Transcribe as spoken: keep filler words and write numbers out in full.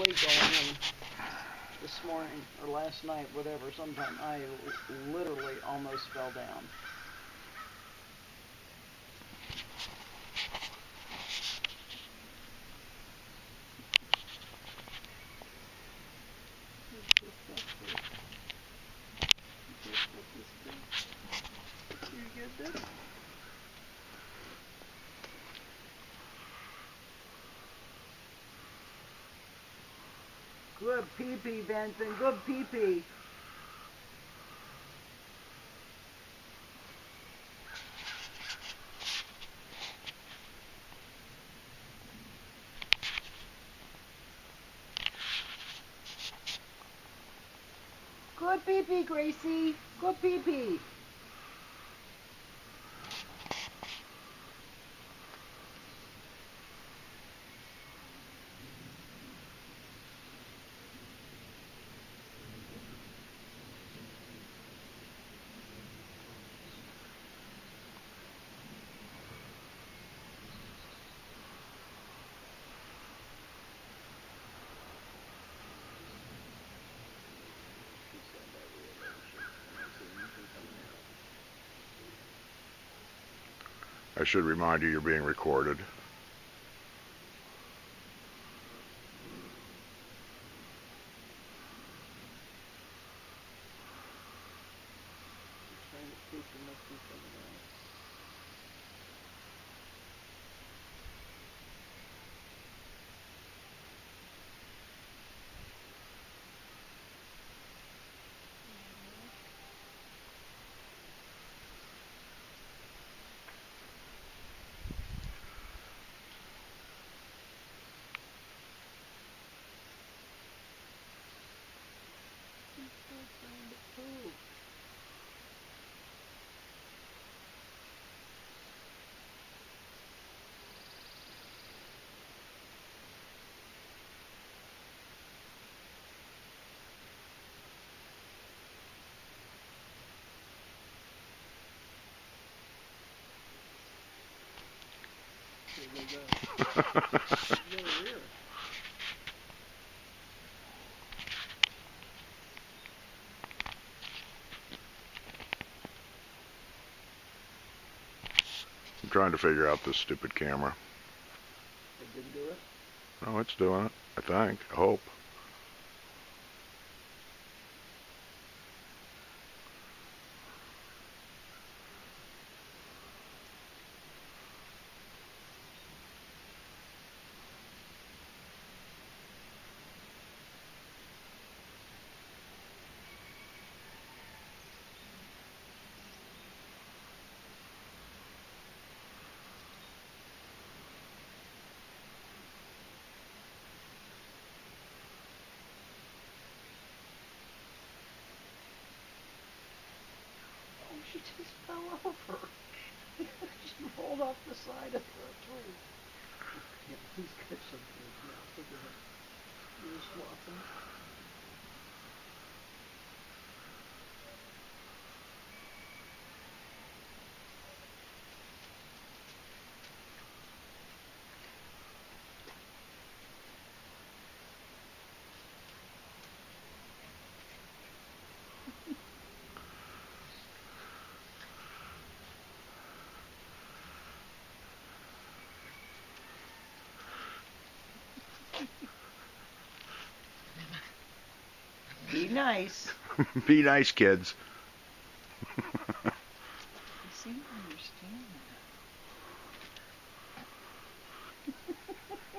going in this morning or last night, whatever, sometime I literally almost fell down. You get this? Good pee-pee, Benson. Good pee-pee. Good pee-pee, Gracie. Good pee-pee. I should remind you you're being recorded. I'm trying to figure out this stupid camera. It didn't do it? Oh, it's doing it. I think. I hope. She just fell over. She rolled off the side of the tree. Yeah, please catch something. Yeah, look at her. You're swapping. Be nice. Be nice, kids. You seem to understand that.